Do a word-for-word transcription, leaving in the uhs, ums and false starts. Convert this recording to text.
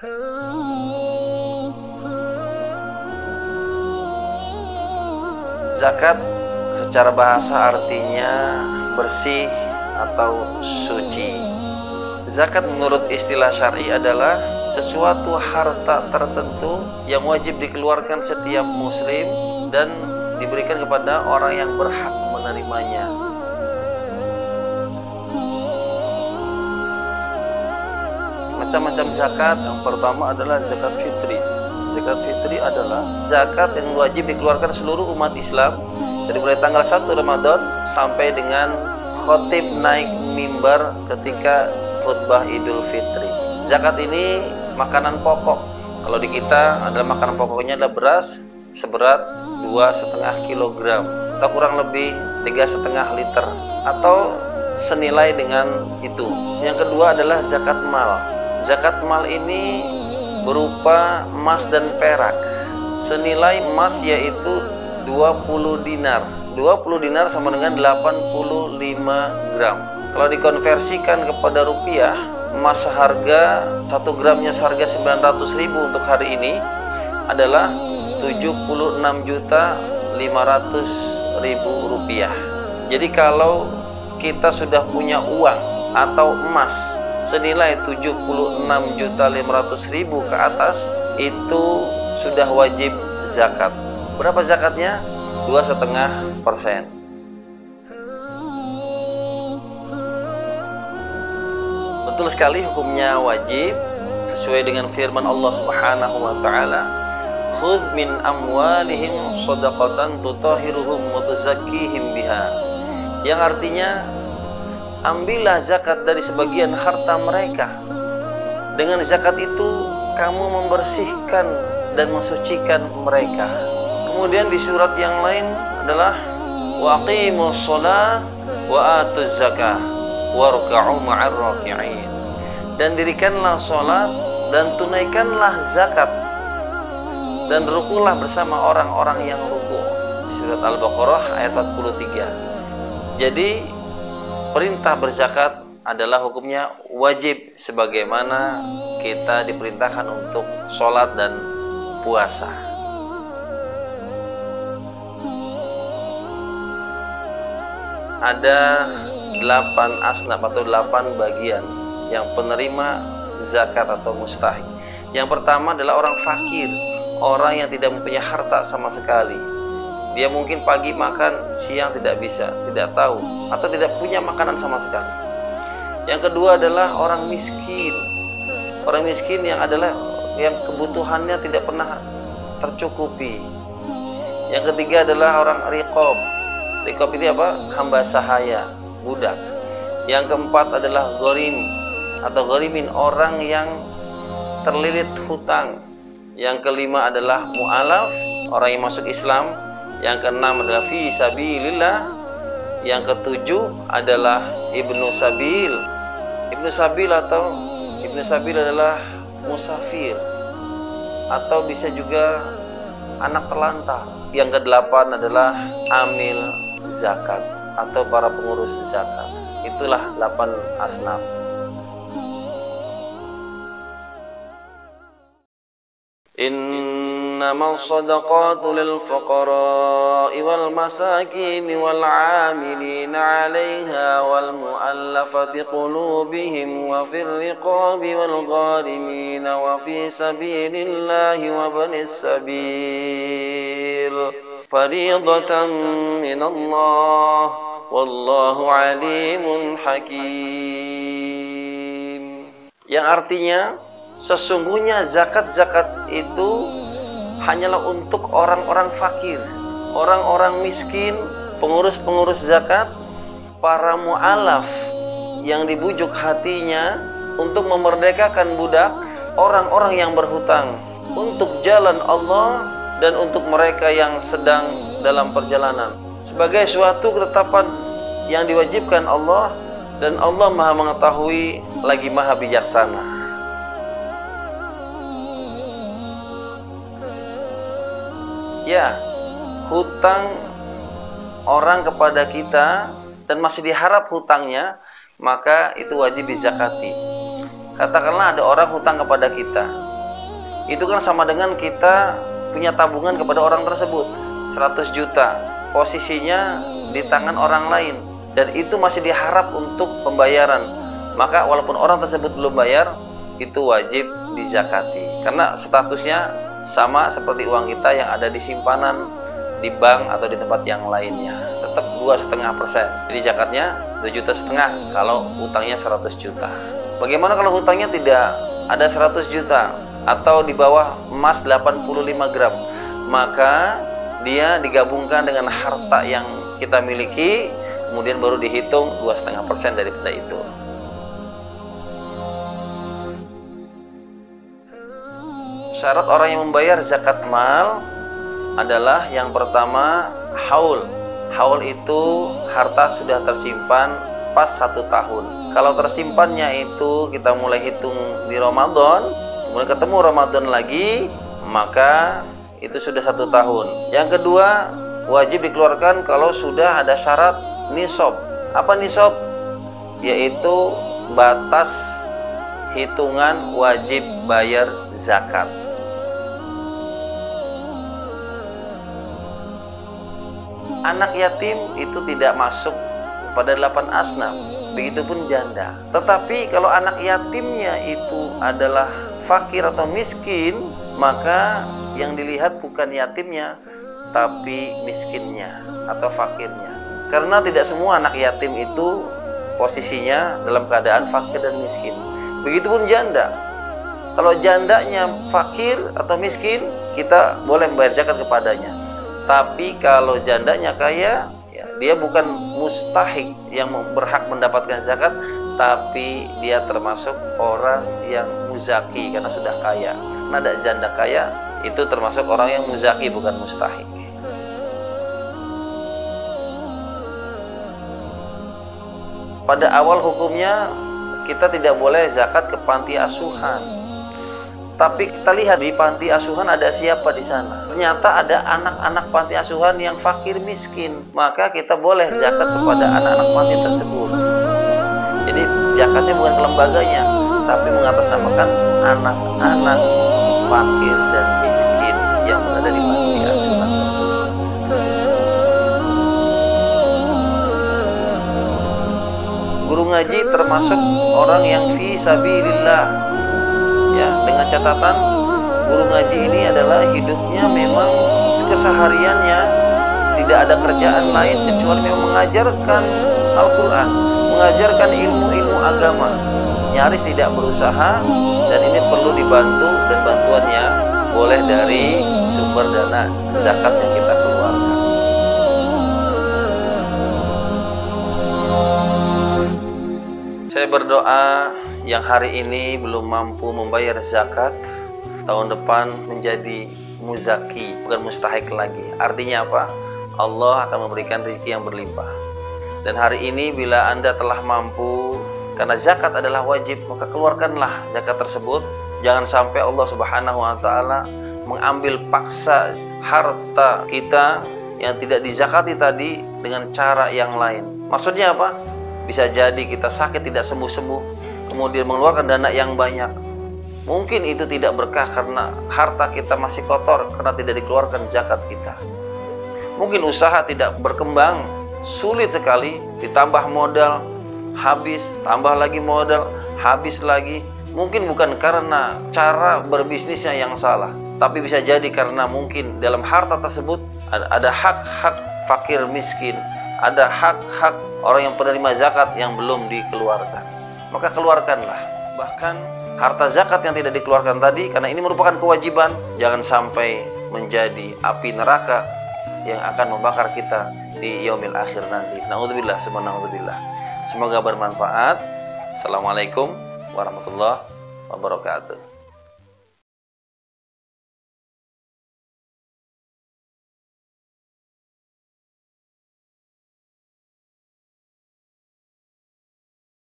Zakat secara bahasa artinya bersih atau suci. Zakat menurut istilah syar'i adalah sesuatu harta tertentu yang wajib dikeluarkan setiap muslim dan diberikan kepada orang yang berhak menerimanya. Macam-macam zakat, yang pertama adalah zakat fitri. Zakat fitri adalah zakat yang wajib dikeluarkan seluruh umat Islam dari mulai tanggal satu Ramadan sampai dengan khotib naik mimbar ketika khutbah Idul Fitri. Zakat ini makanan pokok. Kalau di kita adalah makanan pokoknya adalah beras seberat dua setengah kilogram atau kurang lebih tiga setengah liter atau senilai dengan itu. Yang kedua adalah zakat mal. Zakat mal ini berupa emas dan perak. Senilai emas yaitu dua puluh dinar. dua puluh dinar sama dengan delapan puluh lima gram. Kalau dikonversikan kepada rupiah, emas seharga satu gramnya seharga sembilan ratus ribu untuk hari ini adalah tujuh puluh enam juta lima ratus ribu rupiah. Jadi kalau kita sudah punya uang atau emas senilai tujuh puluh enam juta lima ratus ribu ke atas, itu sudah wajib zakat. Berapa zakatnya? dua koma lima persen. Betul sekali, hukumnya wajib sesuai dengan firman Allah Subhanahu wa taala, "Khudz min amwalihim shadaqatan tutahhiruhum wa tuzakkihim biha." Yang artinya, ambillah zakat dari sebagian harta mereka. Dengan zakat itu kamu membersihkan dan mensucikan mereka. Kemudian di surat yang lain adalah waqimus shalah wa atuz zakah warka'u ma'ar raki'in. Dan dirikanlah salat dan tunaikanlah zakat dan rukulah bersama orang-orang yang ruku. Surat Al-Baqarah ayat empat puluh tiga. Jadi perintah berzakat adalah hukumnya wajib sebagaimana kita diperintahkan untuk sholat dan puasa. Ada delapan asnaf atau delapan bagian yang penerima zakat atau mustahik. Yang pertama adalah orang fakir, orang yang tidak mempunyai harta sama sekali. Dia mungkin pagi makan, siang tidak bisa, tidak tahu, atau tidak punya makanan sama sekali. Yang kedua adalah orang miskin. Orang miskin yang adalah yang kebutuhannya tidak pernah tercukupi. Yang ketiga adalah orang riqab. Riqab itu apa? Hamba sahaya, budak. Yang keempat adalah gharim atau gharimin, orang yang terlilit hutang. Yang kelima adalah mu'alaf, orang yang masuk Islam. Yang keenam adalah fi sabilillah. Yang ketujuh adalah ibnu sabil. Ibnu sabil atau ibnu sabil adalah musafir atau bisa juga anak terlantar. Yang kedelapan adalah amil zakat atau para pengurus zakat. Itulah delapan asnaf. Innamal shadaqatu lil fuqara'i wal masakin wal 'amilina 'alaiha wal mu'allafati qulubihim wa fir riqabi wal gharimin wa fi sabilillahi wa banis sabil fariidatan minallah wallahu 'alimun hakim. Yang artinya, sesungguhnya zakat-zakat itu hanyalah untuk orang-orang fakir, orang-orang miskin, pengurus-pengurus zakat, para mu'alaf yang dibujuk hatinya untuk memerdekakan budak, orang-orang yang berhutang untuk jalan Allah, dan untuk mereka yang sedang dalam perjalanan. Sebagai suatu ketetapan yang diwajibkan Allah, dan Allah Maha mengetahui lagi Maha bijaksana. Ya, hutang orang kepada kita dan masih diharap hutangnya, maka itu wajib dizakati. Katakanlah ada orang hutang kepada kita, itu kan sama dengan kita punya tabungan kepada orang tersebut seratus juta, posisinya di tangan orang lain, dan itu masih diharap untuk pembayaran. Maka walaupun orang tersebut belum bayar, itu wajib dizakati, karena statusnya sama seperti uang kita yang ada di simpanan di bank atau di tempat yang lainnya, tetap dua setengah persen. Jadi zakatnya dua juta setengah kalau hutangnya seratus juta. Bagaimana kalau hutangnya tidak ada seratus juta atau di bawah emas delapan puluh lima gram? Maka dia digabungkan dengan harta yang kita miliki, kemudian baru dihitung dua setengah persen daripada itu. Syarat orang yang membayar zakat mal adalah yang pertama haul. Haul itu harta sudah tersimpan pas satu tahun. Kalau tersimpannya itu kita mulai hitung di Ramadan, kemudian ketemu Ramadan lagi, maka itu sudah satu tahun. Yang kedua, wajib dikeluarkan kalau sudah ada syarat nisab. Apa nisab? Yaitu batas hitungan wajib bayar zakat. Anak yatim itu tidak masuk pada delapan asnaf, begitupun janda. Tetapi kalau anak yatimnya itu adalah fakir atau miskin, maka yang dilihat bukan yatimnya, tapi miskinnya atau fakirnya. Karena tidak semua anak yatim itu posisinya dalam keadaan fakir dan miskin. Begitupun janda. Kalau jandanya fakir atau miskin, kita boleh membayar zakat kepadanya. Tapi kalau jandanya kaya, ya, dia bukan mustahik yang berhak mendapatkan zakat, tapi dia termasuk orang yang muzaki karena sudah kaya. Karena ada janda kaya, itu termasuk orang yang muzaki, bukan mustahik. Pada awal hukumnya kita tidak boleh zakat ke panti asuhan. Tapi kita lihat di panti asuhan ada siapa di sana? Ternyata ada anak-anak panti asuhan yang fakir miskin. Maka kita boleh zakat kepada anak-anak panti tersebut. Jadi zakatnya bukan ke lembaganya, tapi mengatasnamakan anak-anak fakir dan miskin yang berada di panti asuhan. Guru ngaji termasuk orang yang fi sabilillah. Ya, dengan catatan guru ngaji ini adalah hidupnya memang kesehariannya tidak ada kerjaan lain kecuali memang mengajarkan Al-Quran, mengajarkan ilmu-ilmu agama, nyaris tidak berusaha, dan ini perlu dibantu, dan bantuannya boleh dari sumber dana zakat yang kita keluarkan. Saya berdoa yang hari ini belum mampu membayar zakat, tahun depan menjadi muzaki, bukan mustahik lagi. Artinya apa? Allah akan memberikan rezeki yang berlimpah. Dan hari ini bila Anda telah mampu, karena zakat adalah wajib, maka keluarkanlah zakat tersebut. Jangan sampai Allah Subhanahu wa taala mengambil paksa harta kita yang tidak dizakati tadi dengan cara yang lain. Maksudnya apa? Bisa jadi kita sakit tidak sembuh-sembuh, kemudian mengeluarkan dana yang banyak. Mungkin itu tidak berkah karena harta kita masih kotor, karena tidak dikeluarkan zakat kita. Mungkin usaha tidak berkembang, sulit sekali, ditambah modal, habis, tambah lagi modal, habis lagi. Mungkin bukan karena cara berbisnisnya yang salah, tapi bisa jadi karena mungkin dalam harta tersebut ada hak-hak fakir miskin, ada hak-hak orang yang penerima zakat yang belum dikeluarkan. Maka keluarkanlah. Bahkan harta zakat yang tidak dikeluarkan tadi, karena ini merupakan kewajiban, jangan sampai menjadi api neraka yang akan membakar kita di yaumil akhir nanti. Na'udzubillah, semua na'udzubillah. Semoga bermanfaat. Assalamualaikum warahmatullahi wabarakatuh.